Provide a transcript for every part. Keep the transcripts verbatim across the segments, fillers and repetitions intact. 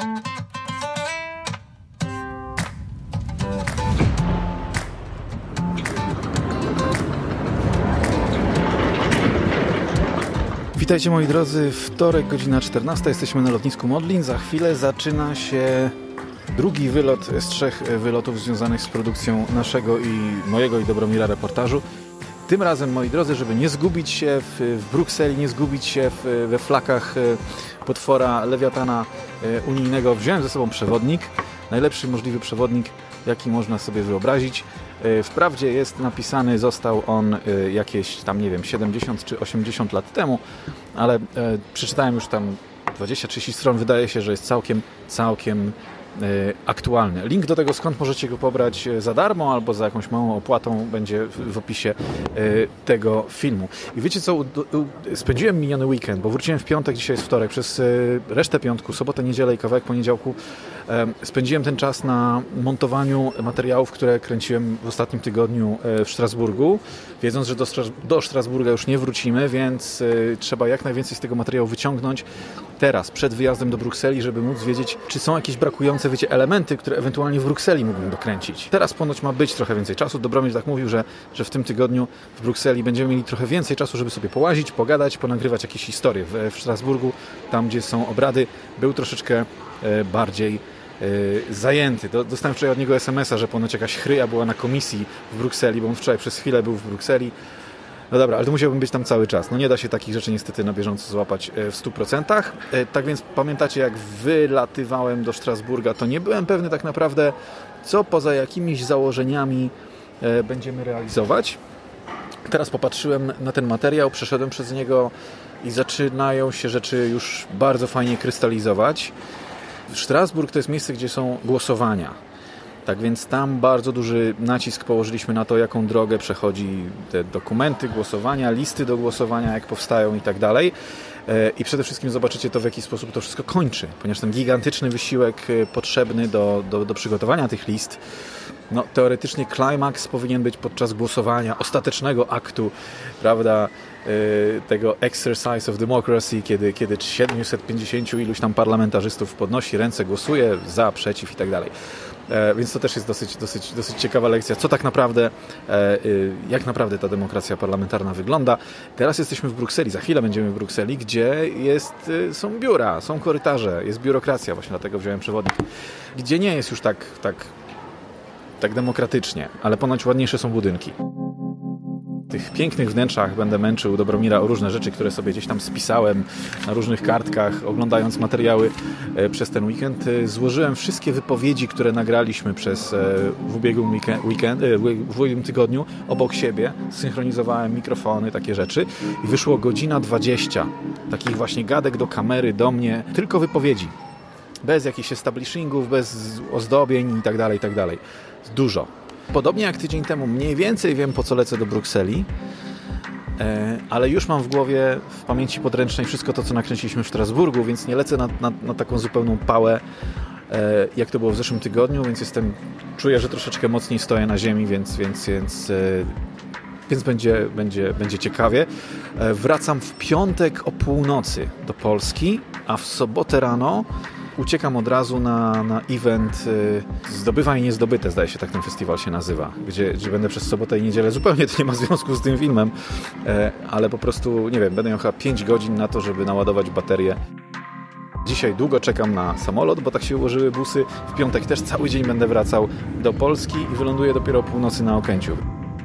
Witajcie moi drodzy, wtorek, godzina czternasta, jesteśmy na lotnisku Modlin. Za chwilę zaczyna się drugi wylot z trzech wylotów związanych z produkcją naszego i mojego i Dobromira reportażu. Tym razem, moi drodzy, żeby nie zgubić się w, w Brukseli, nie zgubić się w, we flakach potwora lewiatana unijnego, wziąłem ze sobą przewodnik, najlepszy możliwy przewodnik, jaki można sobie wyobrazić. Wprawdzie jest napisany, został on jakieś tam, nie wiem, siedemdziesiąt czy osiemdziesiąt lat temu, ale przeczytałem już tam dwadzieścia trzydzieści stron, wydaje się, że jest całkiem, całkiem aktualny. Link do tego, skąd możecie go pobrać za darmo albo za jakąś małą opłatą, będzie w opisie tego filmu. I wiecie co, spędziłem miniony weekend, bo wróciłem w piątek, dzisiaj jest wtorek, przez resztę piątku, sobotę, niedzielę i kawałek poniedziałku spędziłem ten czas na montowaniu materiałów, które kręciłem w ostatnim tygodniu w Strasburgu, wiedząc, że do, Stras- do Strasburga już nie wrócimy, więc trzeba jak najwięcej z tego materiału wyciągnąć teraz, przed wyjazdem do Brukseli, żeby móc wiedzieć, czy są jakieś brakujące, wiecie, elementy, które ewentualnie w Brukseli mógłbym dokręcić. Teraz ponoć ma być trochę więcej czasu. Dobromir tak mówił, że, że w tym tygodniu w Brukseli będziemy mieli trochę więcej czasu, żeby sobie połazić, pogadać, ponagrywać jakieś historie. W, w Strasburgu, tam gdzie są obrady, był troszeczkę e, bardziej e, zajęty. Do, dostałem wczoraj od niego es em es a, że ponoć jakaś chryja była na komisji w Brukseli, bo on wczoraj przez chwilę był w Brukseli. No dobra, ale to musiałbym być tam cały czas. No nie da się takich rzeczy niestety na bieżąco złapać w stu procentach. Tak więc pamiętacie, jak wylatywałem do Strasburga, to nie byłem pewny tak naprawdę, co poza jakimiś założeniami będziemy realizować. Teraz popatrzyłem na ten materiał, przeszedłem przez niego i zaczynają się rzeczy już bardzo fajnie krystalizować. Strasburg to jest miejsce, gdzie są głosowania. Tak więc tam bardzo duży nacisk położyliśmy na to, jaką drogę przechodzi te dokumenty głosowania, listy do głosowania, jak powstają i tak dalej. I przede wszystkim zobaczycie to, w jaki sposób to wszystko kończy, ponieważ ten gigantyczny wysiłek potrzebny do, do, do przygotowania tych list, no teoretycznie klimaks powinien być podczas głosowania, ostatecznego aktu, prawda, tego exercise of democracy, kiedy, kiedy siedemset pięćdziesiąt iluś tam parlamentarzystów podnosi ręce, głosuje za, przeciw i tak dalej. Więc to też jest dosyć, dosyć, dosyć ciekawa lekcja, co tak naprawdę, jak naprawdę ta demokracja parlamentarna wygląda. Teraz jesteśmy w Brukseli, za chwilę będziemy w Brukseli, gdzie jest, są biura, są korytarze, jest biurokracja, właśnie dlatego wziąłem przewodnik, gdzie nie jest już tak, tak, tak demokratycznie, ale ponoć ładniejsze są budynki. W tych pięknych wnętrzach będę męczył Dobromira o różne rzeczy, które sobie gdzieś tam spisałem na różnych kartkach, oglądając materiały przez ten weekend. Złożyłem wszystkie wypowiedzi, które nagraliśmy przez w ubiegłym, weekend, weekend, w ubiegłym tygodniu obok siebie. Zsynchronizowałem mikrofony, takie rzeczy i wyszło godzina dwadzieścia takich właśnie gadek do kamery, do mnie, tylko wypowiedzi. Bez jakichś establishingów, bez ozdobień i tak dalej, i tak dalej. Dużo. Podobnie jak tydzień temu, mniej więcej wiem, po co lecę do Brukseli, ale już mam w głowie, w pamięci podręcznej wszystko to, co nakręciliśmy w Strasburgu, więc nie lecę na, na, na taką zupełną pałę, jak to było w zeszłym tygodniu, więc jestem, czuję, że troszeczkę mocniej stoję na ziemi, więc, więc, więc, więc będzie, będzie, będzie ciekawie. Wracam w piątek o północy do Polski, a w sobotę rano uciekam od razu na, na event Zdobywaj Niezdobyte, zdaje się, tak ten festiwal się nazywa, gdzie, gdzie będę przez sobotę i niedzielę. Zupełnie to nie ma związku z tym filmem, ale po prostu, nie wiem, będę miał chyba pięć godzin na to, żeby naładować baterię. Dzisiaj długo czekam na samolot, bo tak się ułożyły busy. W piątek też cały dzień będę wracał do Polski i wyląduję dopiero o północy na Okęciu.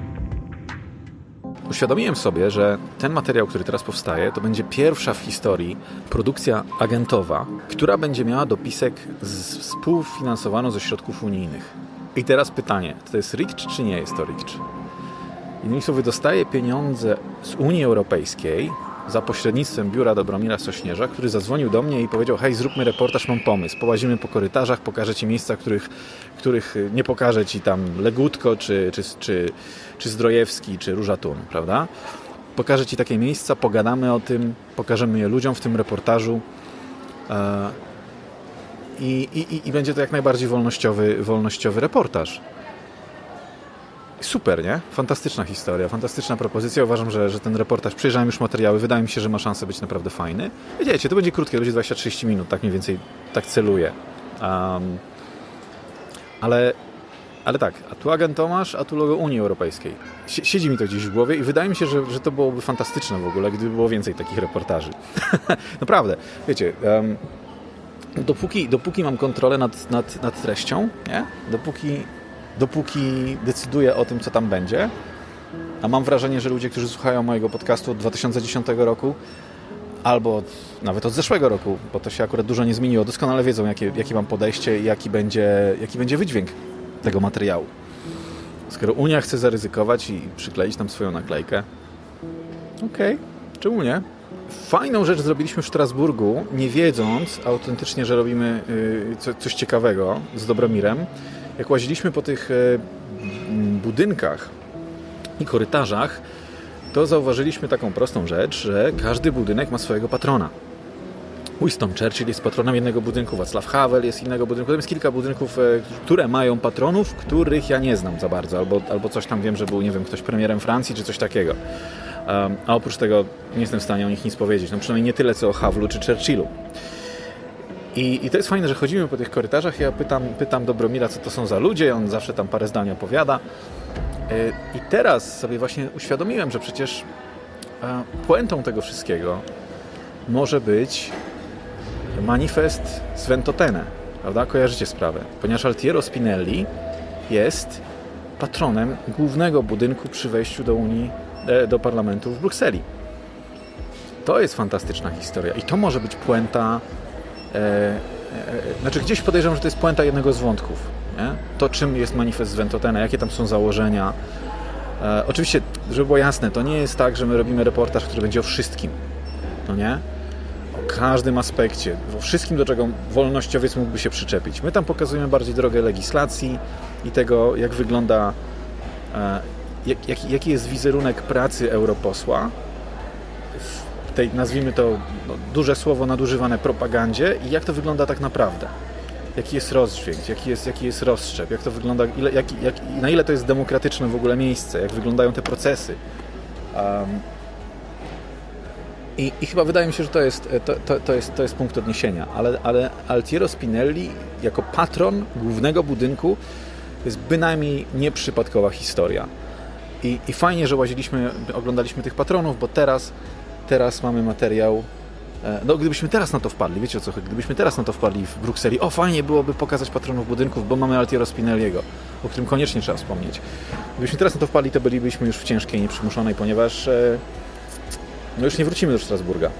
Uświadomiłem sobie, że ten materiał, który teraz powstaje, to będzie pierwsza w historii produkcja agentowa, która będzie miała dopisek z, współfinansowaną ze środków unijnych. I teraz pytanie, to jest ricz czy nie jest to ricz? Innymi słowy, dostaje pieniądze z Unii Europejskiej za pośrednictwem biura Dobromira Sośnierza, który zadzwonił do mnie i powiedział: hej, zróbmy reportaż, mam pomysł, połazimy po korytarzach, pokażę Ci miejsca, których, których nie pokażę Ci tam Legutko, czy, czy, czy, czy Zdrojewski, czy Róża Thun, prawda? Pokażę Ci takie miejsca, pogadamy o tym, pokażemy je ludziom w tym reportażu i, i, i będzie to jak najbardziej wolnościowy, wolnościowy reportaż. Super, nie? Fantastyczna historia, fantastyczna propozycja. Uważam, że, że ten reportaż, przejrzałem już materiały, wydaje mi się, że ma szansę być naprawdę fajny. Wiecie, to będzie krótkie, to będzie dwadzieścia trzydzieści minut, tak mniej więcej, tak celuję. Um, ale, ale tak, a tu agent Tomasz, a tu logo Unii Europejskiej. Siedzi mi to gdzieś w głowie i wydaje mi się, że, że to byłoby fantastyczne w ogóle, gdyby było więcej takich reportaży. Naprawdę, wiecie, um, dopóki, dopóki mam kontrolę nad, nad, nad treścią, nie? Dopóki, dopóki decyduję o tym, co tam będzie, a mam wrażenie, że ludzie, którzy słuchają mojego podcastu od dwa tysiące dziesiątego roku, albo od, nawet od zeszłego roku, bo to się akurat dużo nie zmieniło, doskonale wiedzą, jakie, jakie mam podejście i jaki będzie, jaki będzie wydźwięk tego materiału. Skoro Unia chce zaryzykować i przykleić nam swoją naklejkę, okej, okay, czemu nie? Fajną rzecz zrobiliśmy w Strasburgu, nie wiedząc autentycznie, że robimy yy, co, coś ciekawego z Dobromirem. Jak łaziliśmy po tych yy, budynkach i korytarzach, to zauważyliśmy taką prostą rzecz, że każdy budynek ma swojego patrona. Winston Churchill jest patronem jednego budynku, Václav Havel jest innego budynku. Tam jest kilka budynków, które mają patronów, których ja nie znam za bardzo. Albo, albo coś tam wiem, że był, nie wiem, ktoś premierem Francji, czy coś takiego. Um, a oprócz tego nie jestem w stanie o nich nic powiedzieć. No przynajmniej nie tyle, co o Havlu czy Churchillu. I, I to jest fajne, że chodzimy po tych korytarzach. Ja pytam, pytam Dobromira, co to są za ludzie. On zawsze tam parę zdań opowiada. I teraz sobie właśnie uświadomiłem, że przecież puentą tego wszystkiego może być manifest z Ventotene, prawda? Kojarzycie sprawę. Ponieważ Altiero Spinelli jest patronem głównego budynku przy wejściu do Unii, do parlamentu w Brukseli. To jest fantastyczna historia i to może być puenta, e, e, znaczy gdzieś podejrzewam, że to jest puenta jednego z wątków. Nie? To, czym jest manifest z Ventotene, jakie tam są założenia. E, oczywiście, żeby było jasne, to nie jest tak, że my robimy reportaż, który będzie o wszystkim. No nie? O każdym aspekcie, o wszystkim, do czego wolnościowiec mógłby się przyczepić. My tam pokazujemy bardziej drogę legislacji i tego, jak wygląda, e, jak, jak, jaki jest wizerunek pracy europosła w tej, nazwijmy to, no, duże słowo nadużywane, propagandzie i jak to wygląda tak naprawdę. Jaki jest rozdźwięk, jaki jest, jaki jest rozszczep, jak to wygląda, ile, jak, jak, na ile to jest demokratyczne w ogóle miejsce, jak wyglądają te procesy. Um, i, I chyba wydaje mi się, że to jest, to, to, to jest, to jest punkt odniesienia, ale, ale Altiero Spinelli jako patron głównego budynku jest bynajmniej nieprzypadkowa historia. I, i fajnie, że łaziliśmy, oglądaliśmy tych patronów, bo teraz, teraz mamy materiał. No, gdybyśmy teraz na to wpadli, wiecie o co chodzi, gdybyśmy teraz na to wpadli w Brukseli, o fajnie byłoby pokazać patronów budynków, bo mamy Altiero Spinelliego, o którym koniecznie trzeba wspomnieć. Gdybyśmy teraz na to wpadli, to bylibyśmy już w ciężkiej nieprzymuszonej, ponieważ e, no już nie wrócimy do Strasburga.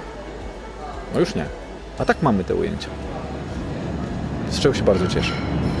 No już nie. A tak mamy te ujęcia. Z czego się bardzo cieszę.